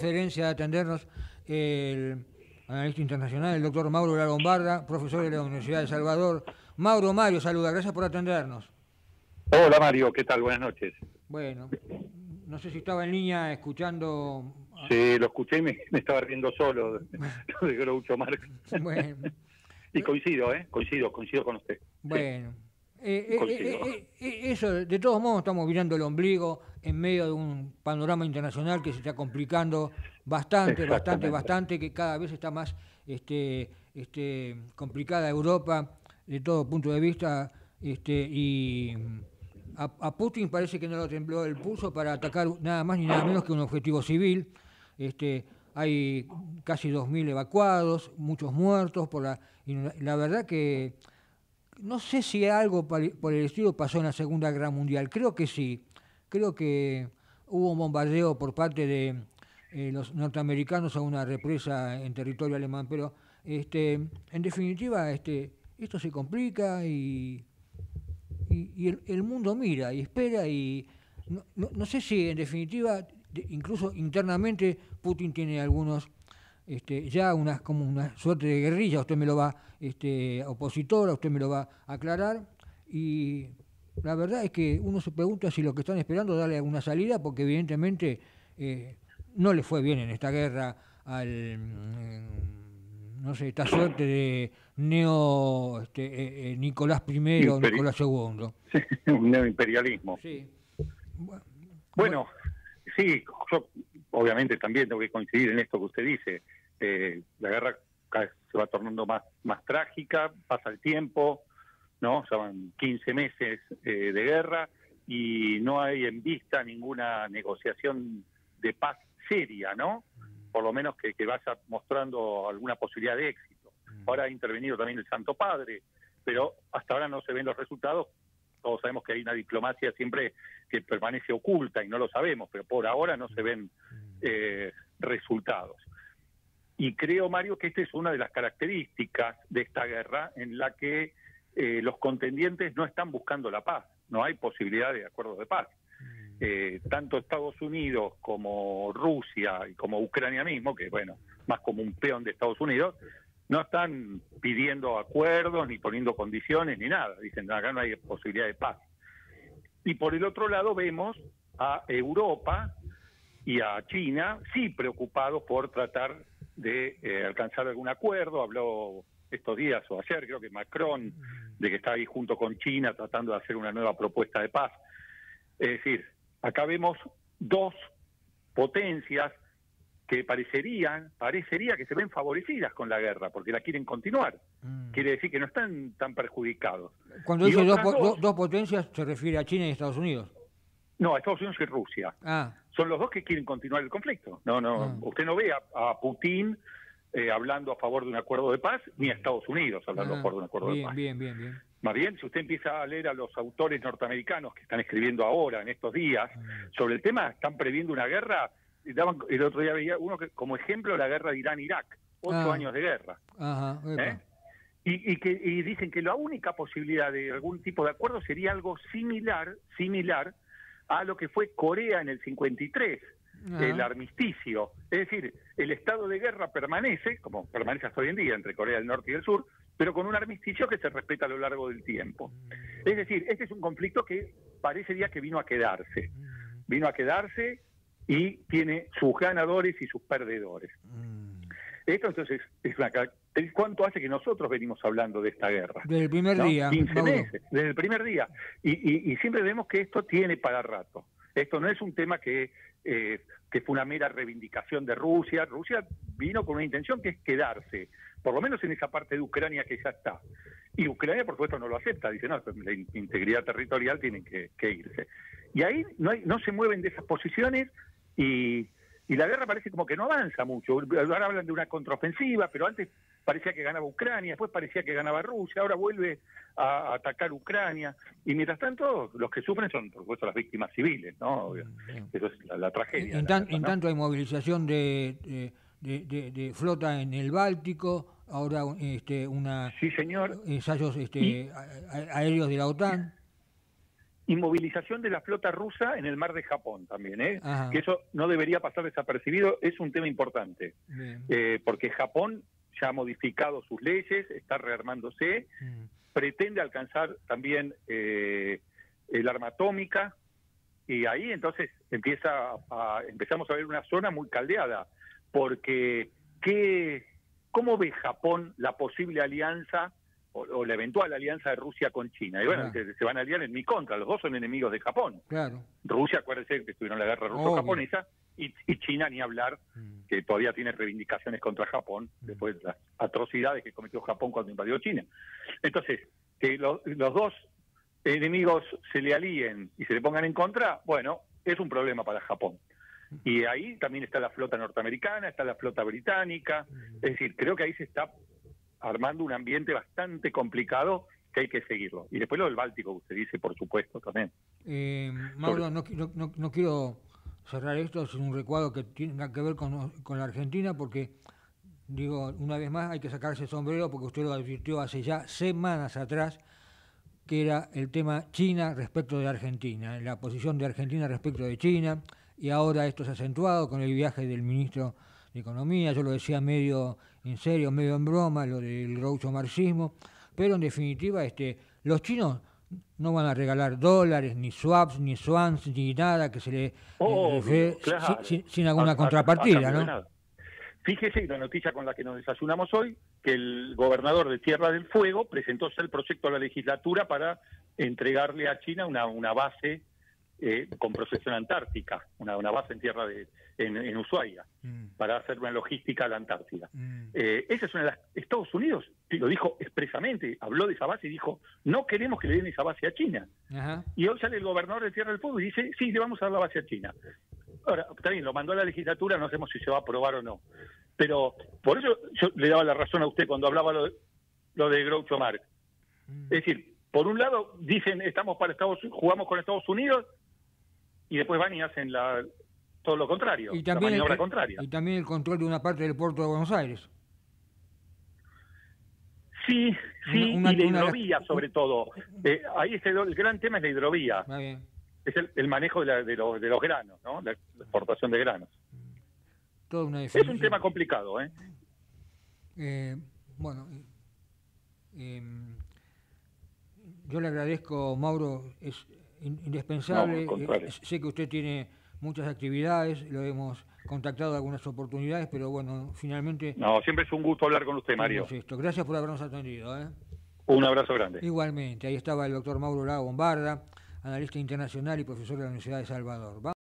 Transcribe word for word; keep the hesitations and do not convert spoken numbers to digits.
deferencia de atendernos el analista internacional, el doctor Mauro La Lombarda, profesor de la Universidad de Salvador. Mauro, Mario, saluda, gracias por atendernos. Hola Mario, ¿qué tal? Buenas noches. Bueno, no sé si estaba en línea escuchando... Sí, lo escuché y me, me estaba riendo solo de Groucho Marx. Bueno. Y coincido, ¿eh? Coincido, coincido con usted. Bueno. Sí, Eh, eh, coincido. eh, eh, eso, de todos modos, estamos mirando el ombligo en medio de un panorama internacional que se está complicando bastante, bastante, bastante, que cada vez está más este, este, complicada Europa de todo punto de vista, este, y a, a Putin parece que no lo tembló el pulso para atacar nada más ni nada menos que un objetivo civil. Este, hay casi dos mil evacuados, muchos muertos, por la, y la verdad que no sé si algo por el estilo pasó en la Segunda Guerra Mundial. Creo que sí. Creo que hubo un bombardeo por parte de eh, los norteamericanos a una represa en territorio alemán. Pero, este, en definitiva, este, esto se complica y, y, y el, el mundo mira y espera. Y no, no, no sé si, en definitiva, de, incluso internamente, Putin tiene algunos... Este, ya una, como una suerte de guerrilla, usted me lo va, este, opositora, usted me lo va a aclarar, y la verdad es que uno se pregunta si lo que están esperando es darle alguna salida, porque evidentemente eh, no le fue bien en esta guerra al, mm, no sé, esta suerte de neo este, eh, eh, Nicolás I o Imperi Nicolás segundo. Sí, un neoimperialismo. Sí. Bueno, bueno, sí, yo obviamente también tengo que coincidir en esto que usted dice. Eh, la guerra cada vez se va tornando más, más trágica, pasa el tiempo, ¿no? Ya van quince meses eh, de guerra y no hay en vista ninguna negociación de paz seria, ¿no? Por lo menos que, que vaya mostrando alguna posibilidad de éxito. Ahora ha intervenido también el Santo Padre, pero hasta ahora no se ven los resultados. Todos sabemos que hay una diplomacia siempre que permanece oculta y no lo sabemos, pero por ahora no se ven eh, resultados. Y creo, Mario, que esta es una de las características de esta guerra en la que eh, los contendientes no están buscando la paz, no hay posibilidad de acuerdos de paz. Eh, tanto Estados Unidos como Rusia y como Ucrania mismo, que bueno, más como un peón de Estados Unidos, no están pidiendo acuerdos, ni poniendo condiciones, ni nada. Dicen, acá no hay posibilidad de paz. Y por el otro lado vemos a Europa y a China, sí preocupados por tratar de eh, alcanzar algún acuerdo. Habló estos días, o ayer creo que Macron, de que está ahí junto con China tratando de hacer una nueva propuesta de paz. Es decir, acá vemos dos potencias que parecerían, parecería que se ven favorecidas con la guerra, porque la quieren continuar. Mm. Quiere decir que no están tan perjudicados. Cuando dice dos, dos, dos potencias, ¿se refiere a China y Estados Unidos? No, a Estados Unidos y Rusia. Ah. Son los dos que quieren continuar el conflicto. No, no, ah. Usted no ve a, a Putin eh, hablando a favor de un acuerdo de paz, ni a Estados Unidos hablando ah. a favor de un acuerdo bien, de paz. Bien, bien, bien. Más bien, si usted empieza a leer a los autores norteamericanos que están escribiendo ahora, en estos días, ah. sobre el tema, están previendo una guerra. Daban, el otro día veía uno que, como ejemplo, la guerra de Irán-Irak, ocho ah. años de guerra. Ajá, ¿eh? y, y, que, y dicen que la única posibilidad de algún tipo de acuerdo sería algo similar, similar a lo que fue Corea en el cincuenta y tres, ajá. el armisticio. Es decir, el estado de guerra permanece, como permanece hasta hoy en día entre Corea del Norte y del Sur, pero con un armisticio que se respeta a lo largo del tiempo. Es decir, este es un conflicto que parecería que vino a quedarse. Vino a quedarse y tiene sus ganadores y sus perdedores. Mm. Esto entonces es una ¿cuánto hace que nosotros venimos hablando de esta guerra? Desde el primer ¿no? día. quince meses, desde el primer día. Y, y, y siempre vemos que esto tiene para rato. Esto no es un tema que, eh, que fue una mera reivindicación de Rusia. Rusia vino con una intención que es quedarse, por lo menos en esa parte de Ucrania que ya está. Y Ucrania, por supuesto, no lo acepta. Dice, no, la integridad territorial tiene que, que irse. Y ahí no, hay, no se mueven de esas posiciones. Y, y la guerra parece como que no avanza mucho. Ahora hablan de una contraofensiva, pero antes parecía que ganaba Ucrania, después parecía que ganaba Rusia, ahora vuelve a atacar Ucrania. Y mientras tanto, los que sufren son, por supuesto, las víctimas civiles, ¿no? Bien. Eso es la, la tragedia. En, tan, guerra, en ¿no? tanto hay movilización de, de, de, de, de flota en el Báltico, ahora este, una sí, señor. ensayos este, y, a, a, aéreos de la OTAN. inmovilización de la flota rusa en el mar de Japón también, ¿eh? Ajá. Que eso no debería pasar desapercibido, es un tema importante, eh, porque Japón ya ha modificado sus leyes, está rearmándose, mm. pretende alcanzar también eh, el arma atómica, y ahí entonces empieza a, empezamos a ver una zona muy caldeada, porque ¿qué, ¿cómo ve Japón la posible alianza o, o la eventual alianza de Rusia con China? Y bueno, claro. se, se van a aliar en mi contra, los dos son enemigos de Japón. Claro. Rusia, acuérdense que estuvieron en la guerra ruso-japonesa, y, y China ni hablar, mm. que todavía tiene reivindicaciones contra Japón, mm. después de las atrocidades que cometió Japón cuando invadió China. Entonces, que lo, los dos enemigos se le alíen y se le pongan en contra, bueno, es un problema para Japón. Y ahí también está la flota norteamericana, está la flota británica, es decir, creo que ahí se está armando un ambiente bastante complicado que hay que seguirlo. Y después lo del Báltico, que usted dice, por supuesto, también. Eh, Mauro, no, no, no quiero cerrar esto sin un recuadro que tenga que ver con, con la Argentina, porque, digo, una vez más hay que sacarse el sombrero, porque usted lo advirtió hace ya semanas atrás, que era el tema China respecto de Argentina, la posición de Argentina respecto de China, y ahora esto se ha acentuado con el viaje del ministro de Economía, yo lo decía medio en serio, medio en broma, lo del gaucho marxismo, pero en definitiva este, los chinos no van a regalar dólares, ni swaps, ni swans, ni nada que se le oh, refiere, claro. sin, sin alguna a, contrapartida, a, a, ¿no? Fíjese la noticia con la que nos desayunamos hoy, que el gobernador de Tierra del Fuego presentó el proyecto a la legislatura para entregarle a China una, una base eh, con procesión antártica, una, una base en tierra de en, en Ushuaia, mm. para hacer una logística a la Antártida. Mm. Eh, esa es una de las... Estados Unidos lo dijo expresamente, habló de esa base y dijo, no queremos que le den esa base a China. Ajá. Y hoy sale el gobernador de Tierra del Fuego y dice, sí, le vamos a dar la base a China. Ahora, está bien, lo mandó a la legislatura, no sabemos si se va a aprobar o no. Pero por eso yo le daba la razón a usted cuando hablaba lo de, lo de Groucho Marx. Mm. Es decir, por un lado dicen, estamos para Estados jugamos con Estados Unidos, y después van y hacen la, todo lo contrario, y también la maniobra el, contraria. Y también el control de una parte del puerto de Buenos Aires. Sí, sí, una, una, y la una, hidrovía sobre todo. Eh, ahí es el, el gran tema es la hidrovía. Va bien. Es el, el manejo de, la, de, los, de los granos, ¿no? La exportación de granos. Toda una es un tema complicado, ¿eh? eh bueno, eh, yo le agradezco, Mauro, es indispensable. No, eh, sé que usted tiene muchas actividades, lo hemos contactado en algunas oportunidades, pero bueno, finalmente... No, siempre es un gusto hablar con usted, Mario. Esto. Gracias por habernos atendido, ¿eh? Un abrazo grande. Igualmente, ahí estaba el doctor Mauro Lago Bombarda, analista internacional y profesor de la Universidad de Salvador. ¿Va?